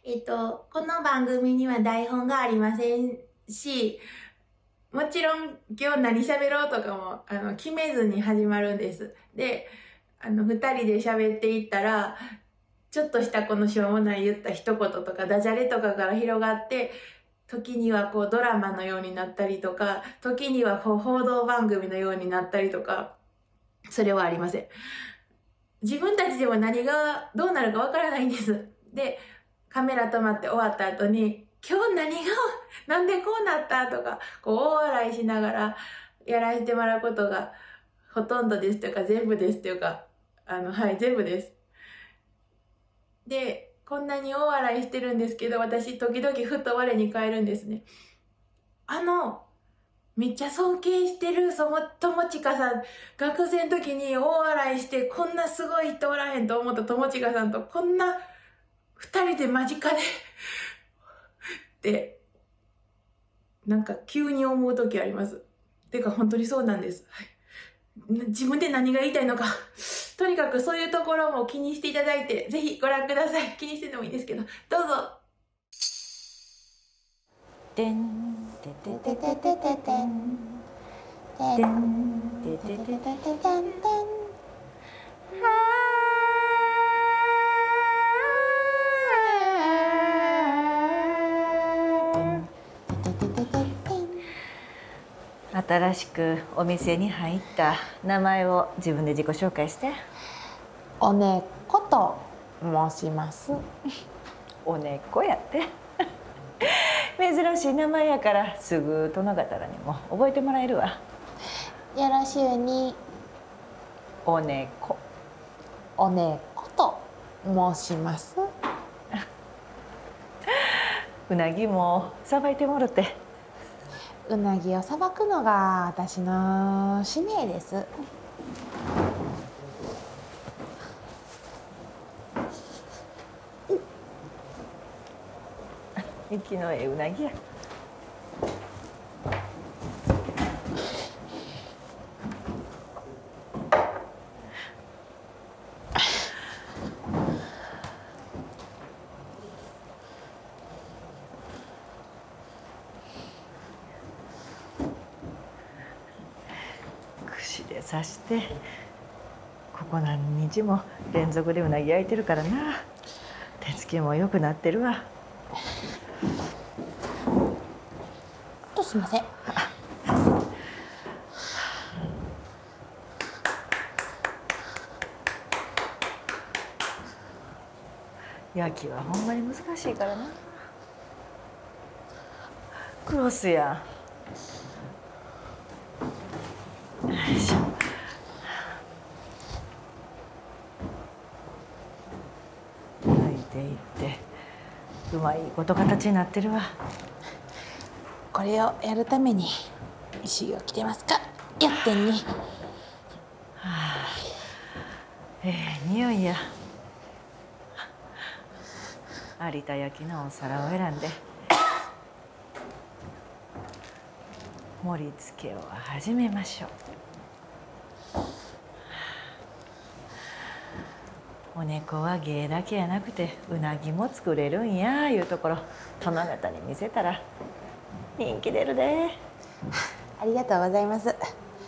この番組には台本がありませんし、もちろん今日何喋ろうとかも、決めずに始まるんです。で、二人で喋っていったら、ちょっとしたこのしょうもない言った一言とかダジャレとかから広がって、時にはこうドラマのようになったりとか、時にはこう報道番組のようになったりとか、それはありません。自分たちでも何がどうなるかわからないんです。で、カメラ止まって終わった後に、今日なんでこうなったとか、こう大笑いしながらやらせてもらうことがほとんどですというか全部ですというか、はい、全部です。で、こんなに大笑いしてるんですけど、私時々ふと我に返るんですね。めっちゃ尊敬してる友近さん、学生の時に大笑いしてこんなすごい人おらへんと思った友近さんとこんな二人で間近でってなんか急に思う時あります。てか本当にそうなんです。はい、自分で何が言いたいのか。とにかくそういうところも気にしていただいて、ぜひご覧ください。気にしてでもいいですけど、どうぞ。 てんてててててててんてんててててててん新しくお店に入った名前を自分で自己紹介して。 おねっこと申します。 おねっこやって珍しい名前やからすぐ殿方らにも覚えてもらえるわ。 よろしゅうに。 おねこ。 おねっこと申します。 うなぎもさばいてもろて。 うなぎをさばくのが私の使命です。 生きのええうなぎや。串で刺してここ何日も連続でうなぎ焼いてるからな。手つきも良くなってるわ。 すいません。 焼きはほんまに難しいからな。クロスや。よいしょ。焼いていってうまいこと形になってるわ。 これをやるために修行来てますか。やってんに。 はあ、匂いや。有田焼のお皿を選んで盛り付けを始めましょう。お猫は芸だけやなくてうなぎも作れるんやいうところ殿方に見せたら人気出るで。 ありがとうございます。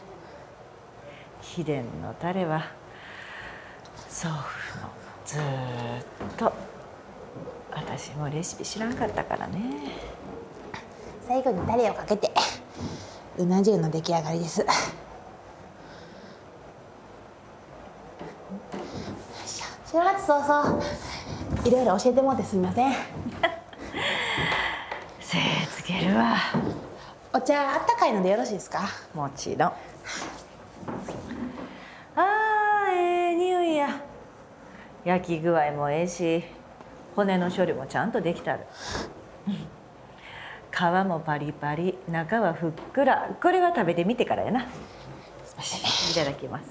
秘伝のタレは祖父のずっと。私もレシピ知らんかったからね。 最後にタレをかけてうな重の出来上がりです。正月早々いろいろ教えてもらってすみません。 精つけるわ。 お茶あったかいのでよろしいですか。 もちろん。あー、匂いや。焼き具合もええし骨の処理もちゃんとできたる。皮もパリパリ、中はふっくら。これは食べてみてからやな。 すいません。 いただきます。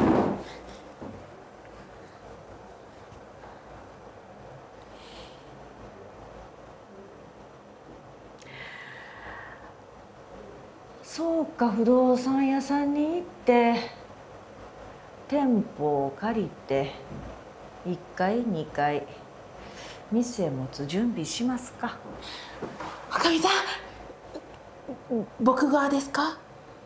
そうか、不動産屋さんに行って店舗を借りて1階2階店持つ準備しますか？ おかみさん、僕側ですか？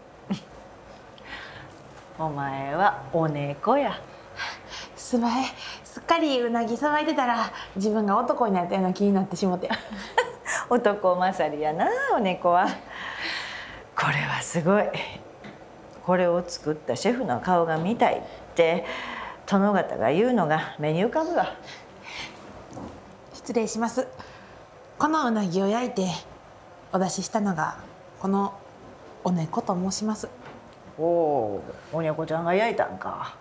お前はお猫や。 すっかりうなぎさばいてたら自分が男になったような気になってしもて。 男勝りやなお猫は。これはすごい。これを作ったシェフの顔が見たいって殿方が言うのが目に浮かぶわ。 失礼します。このうなぎを焼いてお出ししたのがこのお猫と申します。 おお、お猫ちゃんが焼いたんか。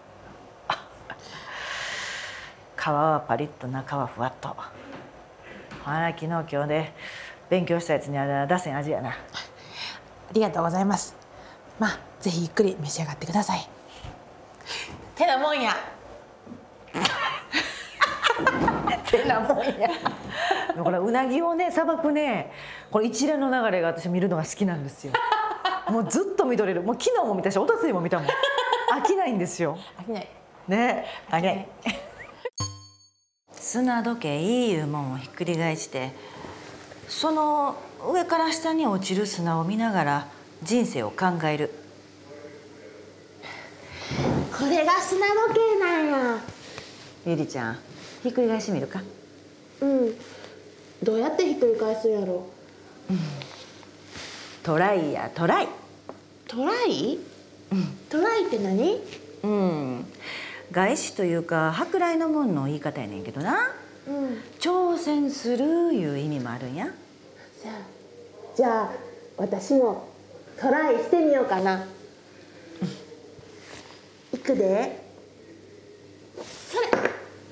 皮はパリッと中はふわっと。昨日今日で勉強したやつには出せん味やな。 ありがとうございます。まあぜひゆっくり召し上がってください。てなもんや。 てなもんや。これうなぎをねさばくね、これ一連の流れが私見るのが好きなんですよ。もうずっと見とれる。もう昨日も見たし一昨日も見たもん。飽きないんですよ。 飽きない。 ね、飽きない。砂時計いいいうもんをひっくり返して、その上から下に落ちる砂を見ながら人生を考える。 これが砂時計なんや。 ゆりちゃん、ひっくり返してみるか。 うん。どうやってひっくり返すやろ。 トライやトライ。 トライ？トライって何？ 外資というか舶来のもんの言い方やねんけどな。挑戦するいう意味もあるんや。 じゃあ私もトライしてみようかな。いくで。それ。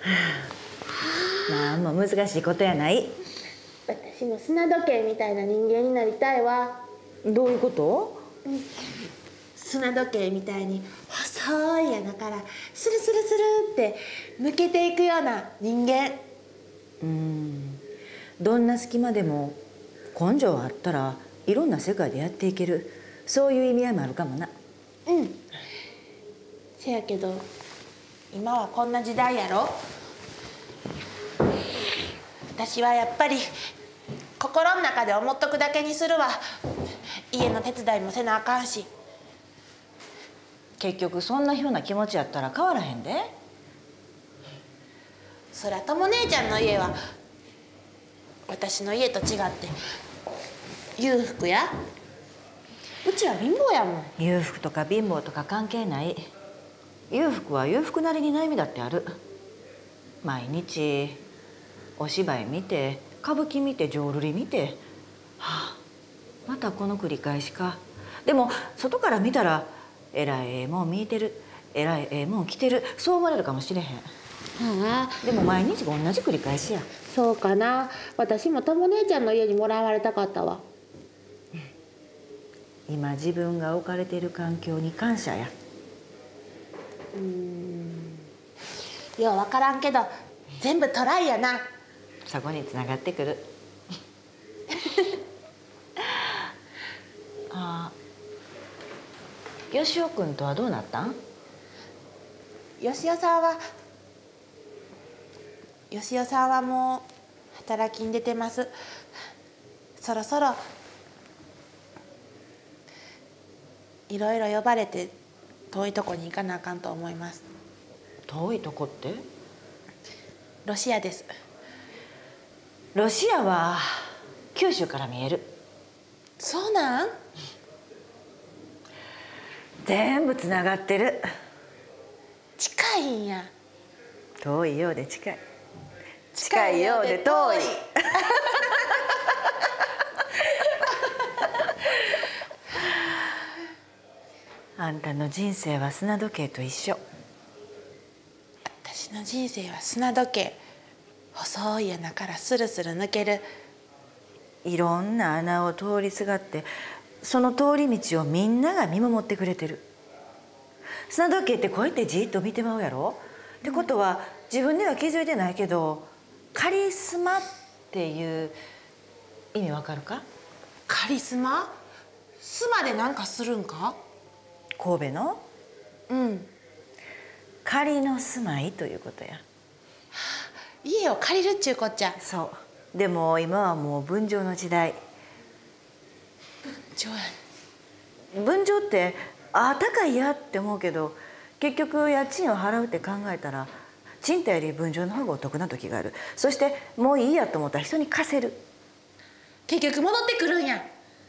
なんも難しいことやない。 私も砂時計みたいな人間になりたいわ。 どういうこと？ 砂時計みたいに細い穴からスルスルスルって抜けていくような人間。 どんな隙間でも根性あったらいろんな世界でやっていける、そういう意味合いもあるかもな。 せやけど今はこんな時代やろ。私はやっぱり心の中で思っとくだけにするわ。家の手伝いもせなあかんし。 結局そんなような気持ちやったら変わらへんで。 そらとも姉ちゃんの家は私の家と違って裕福や。うちは貧乏やもん。 裕福とか貧乏とか関係ない。裕福は裕福なりに悩みだってある。毎日お芝居見て歌舞伎見て浄瑠璃見て、またこの繰り返しか。でも外から見たらえらいええもん見てる、えらいええもん着てる、そう思われるかもしれへん。でも毎日が同じ繰り返しや。 そうかな。私もとも姉ちゃんの家にもらわれたかったわ。 今自分が置かれている環境に感謝や。 よう分からんけど全部トライやな。 そこにつながってくる。よしおくんとはどうなったん？ よしおさんはもう働きに出てます。そろそろいろいろ呼ばれて遠いとこに行かなあかんと思います。 遠いとこって？ ロシアです。 ロシアは九州から見える。 そうなん？ 全部つながってる。 近いんや。 遠いようで近い、近いようで遠い。あんたの人生は砂時計と一緒。 私の人生は砂時計。細い穴からスルスル抜ける。 いろんな穴を通りすがって、その通り道をみんなが見守ってくれてる。砂時計ってこうやってじっと見てまうやろ。ってことは自分では気づいてないけどカリスマっていう意味わかるか？ カリスマ？スマでなんかするんか？ 神戸の仮の住まいということや。 家を借りるっちゅうこっちゃ。 そうでも今はもう分譲の時代。 ちょ分譲って高いやって思うけど、結局家賃を払うって考えたら賃貸より分譲の方がお得な時がある。そしてもういいやと思ったら人に貸せる。 結局戻ってくるんや。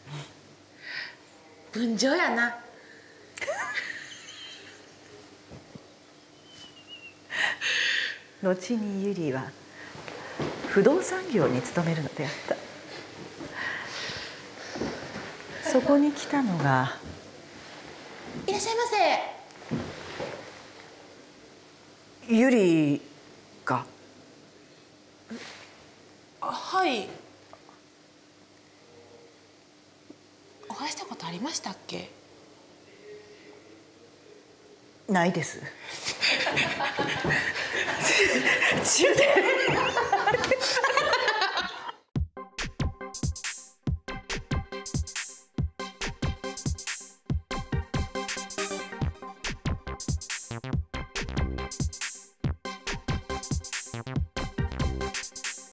分譲やな。 後にゆりは不動産業に勤めるのであった。そこに来たのが。 いらっしゃいませ。 ゆりか。 はい。お会いしたことありましたっけ？ ないです。中で